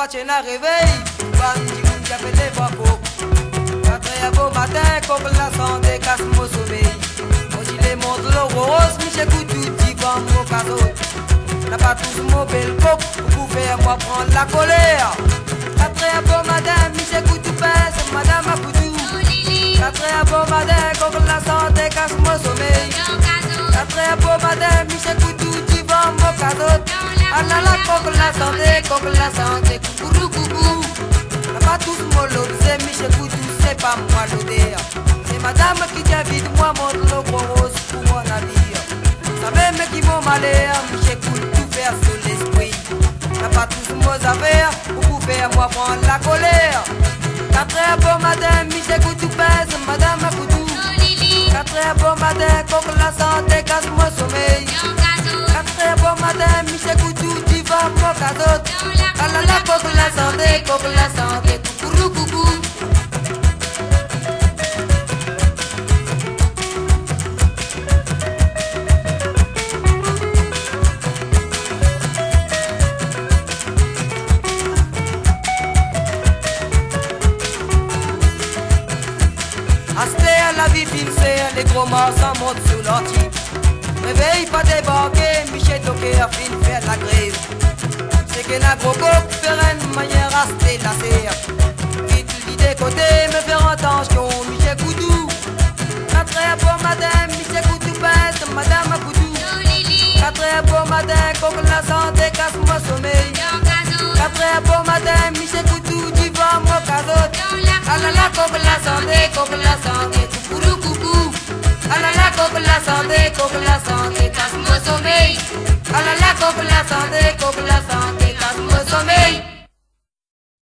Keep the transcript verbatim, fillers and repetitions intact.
tu n'as réveil. Bandi, qui a fait des bocaux. Quatre heures beau matin, comme la santé casse mon sommeil. Aussi les montres, le rose, Michel Coutou, dit bon, mon cadeau. N'a pas tous mon bel coq, pour faire moi prendre la colère. Quatre heures beau matin, Michel Coutou pèse, madame a Coutou. Quatre heures beau matin, comme la santé casse mon sommeil. Quatre heures beau matin, Michel Coutou, dit bon, mon cadeau. Ah là là, coq la santé, coq la santé, coucou, coucou. N'a pas tous mon lot, c'est Michel Coutou, c'est pas moi l'odeur. C'est madame qui t'invite, moi montre le gros rose pour mon navire. Ça même qui vont malheur, Michel Coutou faire sur l'esprit. N'a pas tous mon affaires, pour faire moi prendre la colère. Quatre heures bon matin, Michel Coutou pèse, madame a Coutou. Quatre heures bon matin, coq la santé, casse mon sommeil. Quatre heures bon matin, Michel Coutou, tu vas mon cadeau. Ah là là, coq la santé, coq la santé, coucou, coucou. Asté à la vie fixée, les gros morts s'en montent sous l'ortie. Réveille pas débarquer, Michel Toqué a fini faire la grève. C'est que n'a gros coq faire une manière à se délasser. Vite l'idée côté, me faire attention, Michel Coutou. Quatre heures bon matin, Michel Coutou pèse, madame a Coutou. Quatre heures bon matin, coq la santé, casse mon sommeil. Quatre heures bon matin, Michel Coutou, tu vas mon cadeau. Ah là là, coq la santé, coq la santé, coucou, coucou. Ah là là, coq la santé, coq la santé.